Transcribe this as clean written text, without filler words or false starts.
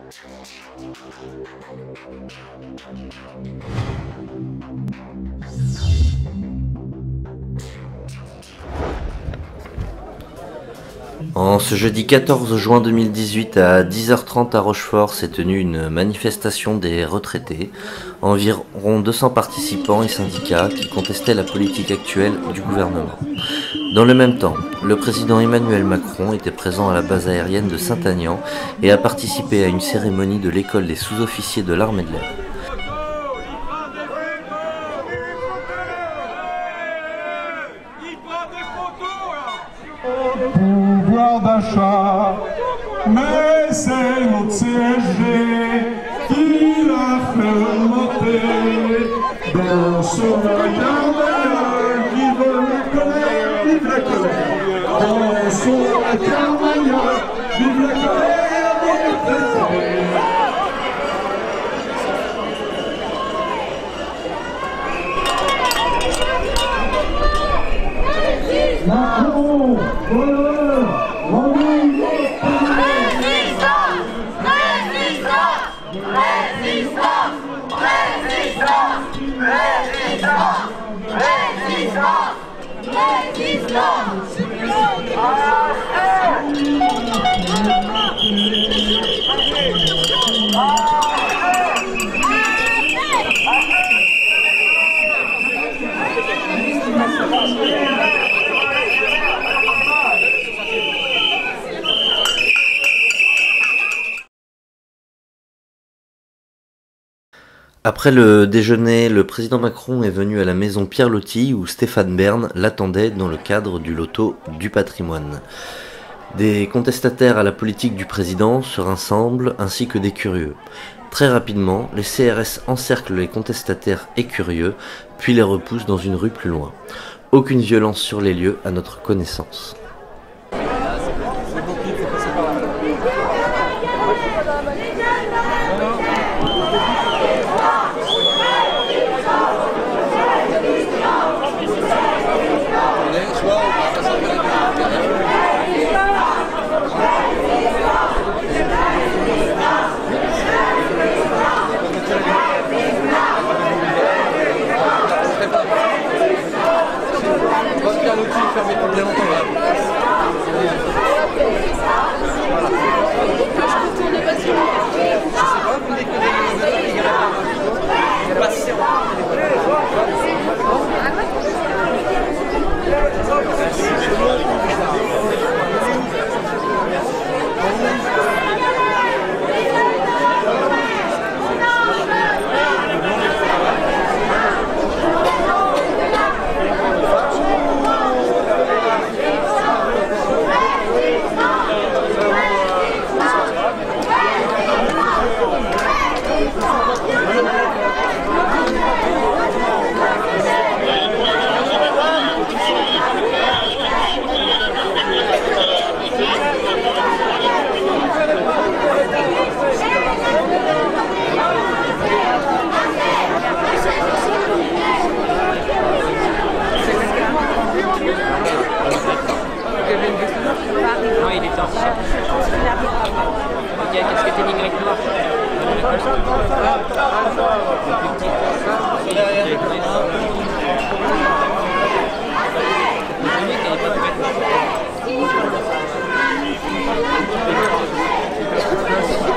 En ce jeudi 14 juin 2018 à 10h30 à Rochefort s'est tenue une manifestation des retraités. Environ 200 participants et syndicats qui contestaient la politique actuelle du gouvernement. Dans le même temps, le président Emmanuel Macron était présent à la base aérienne de Saint-Aignan et a participé à une cérémonie de l'école des sous-officiers de l'armée de l'air. Pouvoir d'achat, mais c'est notre CSG qui l'a fait monter dans son carmagnole. Vive la colère, vive la colère, dans son carmagnole, vive la colère des retraités. Macron, voleur, Romain, Après le déjeuner, le président Macron est venu à la maison Pierre Loti où Stéphane Bern l'attendait dans le cadre du loto du patrimoine. Des contestataires à la politique du président se rassemblent ainsi que des curieux. Très rapidement, les CRS encerclent les contestataires et curieux, puis les repoussent dans une rue plus loin. Aucune violence sur les lieux à notre connaissance. Non, il est en recherche. Il y a casquette Y noire. Le